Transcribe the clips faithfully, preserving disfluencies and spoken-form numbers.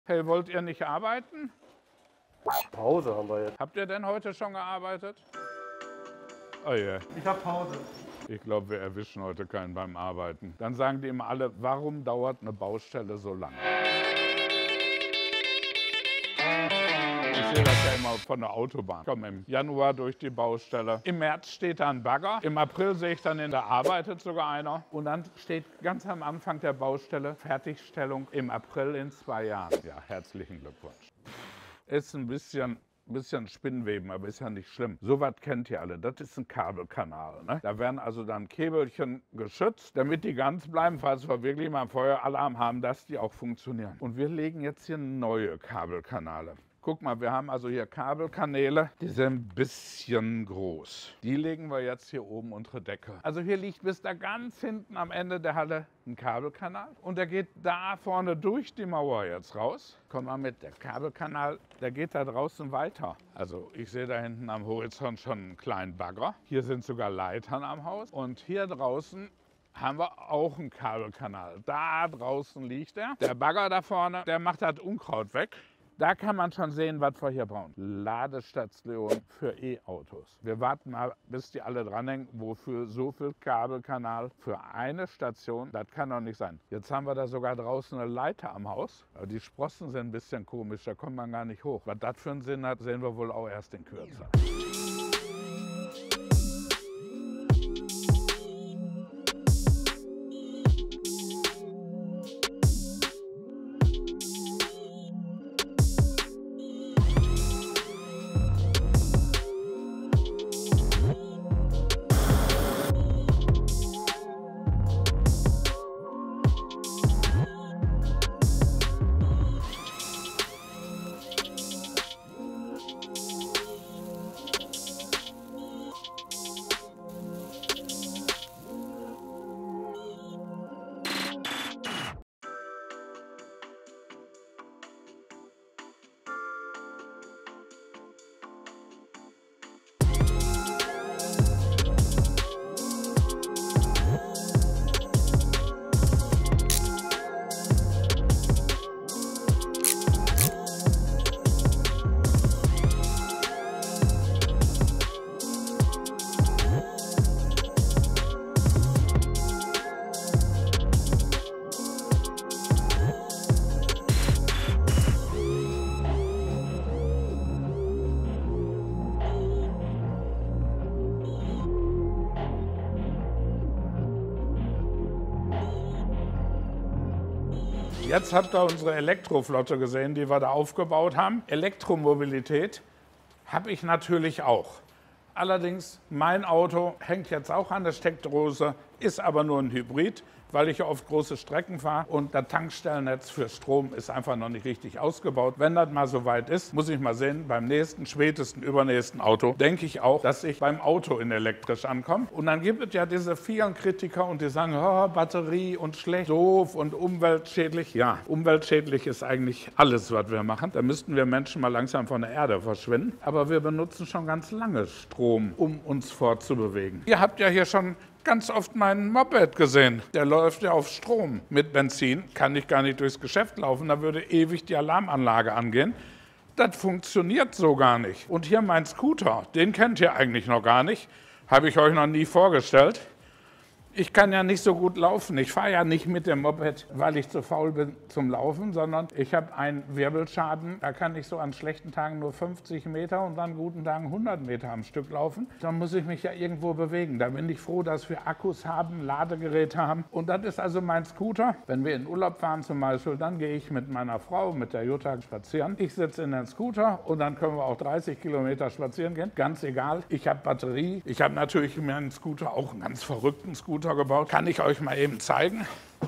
Hey, wollt ihr nicht arbeiten? Pause haben wir jetzt. Habt ihr denn heute schon gearbeitet? Oh je. Ich habe Pause. Ich glaube, wir erwischen heute keinen beim Arbeiten. Dann sagen die immer alle, warum dauert eine Baustelle so lange? Ich sehe das ja immer von der Autobahn. Ich komme im Januar durch die Baustelle. Im März steht da ein Bagger. Im April sehe ich dann, in der arbeitet sogar einer. Und dann steht ganz am Anfang der Baustelle Fertigstellung im April in zwei Jahren. Ja, herzlichen Glückwunsch. Ist ein bisschen... bisschen Spinnweben, aber ist ja nicht schlimm. Sowas kennt ihr alle. Das ist ein Kabelkanal. Ne? Da werden also dann Käbelchen geschützt, damit die ganz bleiben, falls wir wirklich mal einen Feueralarm haben, dass die auch funktionieren. Und wir legen jetzt hier neue Kabelkanäle. Guck mal, wir haben also hier Kabelkanäle, die sind ein bisschen groß. Die legen wir jetzt hier oben unter Decke. Also hier liegt bis da ganz hinten am Ende der Halle ein Kabelkanal. Und der geht da vorne durch die Mauer jetzt raus. Komm mal mit, der Kabelkanal, der geht da draußen weiter. Also ich sehe da hinten am Horizont schon einen kleinen Bagger. Hier sind sogar Leitern am Haus. Und hier draußen haben wir auch einen Kabelkanal. Da draußen liegt er. Der Bagger da vorne, der macht das Unkraut weg. Da kann man schon sehen, was wir hier brauchen. Ladestation für E-Autos. Wir warten mal, bis die alle dranhängen. Wofür so viel Kabelkanal für eine Station? Das kann doch nicht sein. Jetzt haben wir da sogar draußen eine Leiter am Haus. Aber die Sprossen sind ein bisschen komisch, da kommt man gar nicht hoch. Was das für einen Sinn hat, sehen wir wohl auch erst in Kürze. Jetzt habt ihr unsere Elektroflotte gesehen, die wir da aufgebaut haben. Elektromobilität habe ich natürlich auch. Allerdings, mein Auto hängt jetzt auch an der Steckdose, ist aber nur ein Hybrid, weil ich oft große Strecken fahre und das Tankstellennetz für Strom ist einfach noch nicht richtig ausgebaut. Wenn das mal so weit ist, muss ich mal sehen, beim nächsten, spätesten, übernächsten Auto, denke ich auch, dass ich beim Auto in elektrisch ankomme. Und dann gibt es ja diese vielen Kritiker und die sagen, oh, Batterie und schlecht, doof und umweltschädlich. Ja, umweltschädlich ist eigentlich alles, was wir machen. Da müssten wir Menschen mal langsam von der Erde verschwinden. Aber wir benutzen schon ganz lange Strom, um uns fortzubewegen. Ihr habt ja hier schon ganz oft meinen Moped gesehen. Der läuft ja auf Strom. Mit Benzin kann ich gar nicht durchs Geschäft laufen, da würde ewig die Alarmanlage angehen. Das funktioniert so gar nicht. Und hier mein Scooter, den kennt ihr eigentlich noch gar nicht. Habe ich euch noch nie vorgestellt. Ich kann ja nicht so gut laufen. Ich fahre ja nicht mit dem Moped, weil ich zu faul bin zum Laufen, sondern ich habe einen Wirbelschaden. Da kann ich so an schlechten Tagen nur fünfzig Meter und an guten Tagen hundert Meter am Stück laufen. Dann muss ich mich ja irgendwo bewegen. Da bin ich froh, dass wir Akkus haben, Ladegeräte haben. Und das ist also mein Scooter. Wenn wir in Urlaub fahren zum Beispiel, dann gehe ich mit meiner Frau, mit der Jutta, spazieren. Ich sitze in den Scooter und dann können wir auch dreißig Kilometer spazieren gehen. Ganz egal. Ich habe Batterie. Ich habe natürlich mir einen Scooter, auch einen ganz verrückten Scooter gebaut. Kann ich euch mal eben zeigen.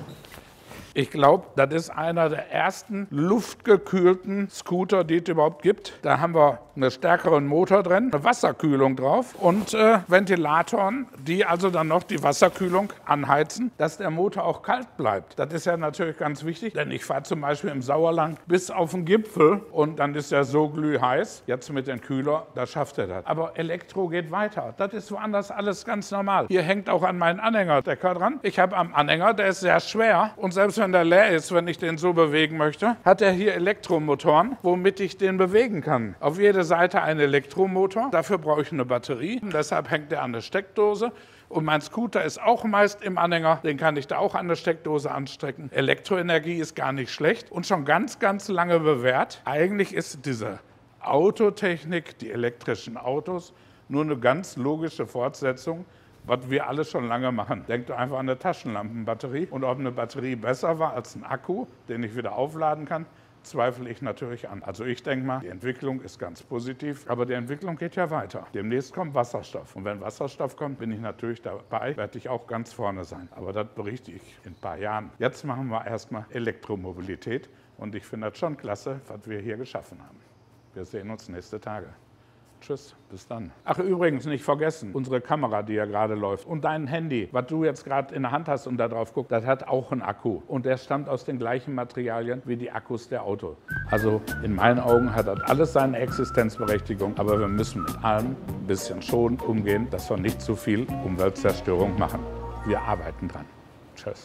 Ich glaube, das ist einer der ersten luftgekühlten Scooter, die es überhaupt gibt. Da haben wir einen stärkeren Motor drin, eine Wasserkühlung drauf und äh, Ventilatoren, die also dann noch die Wasserkühlung anheizen, dass der Motor auch kalt bleibt. Das ist ja natürlich ganz wichtig, denn ich fahre zum Beispiel im Sauerland bis auf den Gipfel und dann ist er so glühheiß. Jetzt mit dem Kühler, da schafft er das. Aber Elektro geht weiter. Das ist woanders alles ganz normal. Hier hängt auch an meinen Anhängerdecker dran. Ich habe am Anhänger, der ist sehr schwer und selbst wenn wenn der leer ist, wenn ich den so bewegen möchte, hat er hier Elektromotoren, womit ich den bewegen kann. Auf jede Seite ein Elektromotor. Dafür brauche ich eine Batterie. Und deshalb hängt er an der Steckdose. Und mein Scooter ist auch meist im Anhänger. Den kann ich da auch an der Steckdose anstecken. Elektroenergie ist gar nicht schlecht und schon ganz, ganz lange bewährt. Eigentlich ist diese Autotechnik, die elektrischen Autos, nur eine ganz logische Fortsetzung, was wir alle schon lange machen. Denkt einfach an eine Taschenlampenbatterie. Und ob eine Batterie besser war als ein Akku, den ich wieder aufladen kann, zweifle ich natürlich an. Also ich denke mal, die Entwicklung ist ganz positiv, aber die Entwicklung geht ja weiter. Demnächst kommt Wasserstoff. Und wenn Wasserstoff kommt, bin ich natürlich dabei, werde ich auch ganz vorne sein. Aber das berichte ich in ein paar Jahren. Jetzt machen wir erstmal Elektromobilität. Und ich finde das schon klasse, was wir hier geschaffen haben. Wir sehen uns nächste Tage. Tschüss, bis dann. Ach, übrigens nicht vergessen, unsere Kamera, die ja gerade läuft, und dein Handy, was du jetzt gerade in der Hand hast und da drauf guckst, das hat auch einen Akku. Und der stammt aus den gleichen Materialien wie die Akkus der Autos. Also in meinen Augen hat das alles seine Existenzberechtigung, aber wir müssen mit allem ein bisschen schonend umgehen, dass wir nicht zu viel Umweltzerstörung machen. Wir arbeiten dran. Tschüss.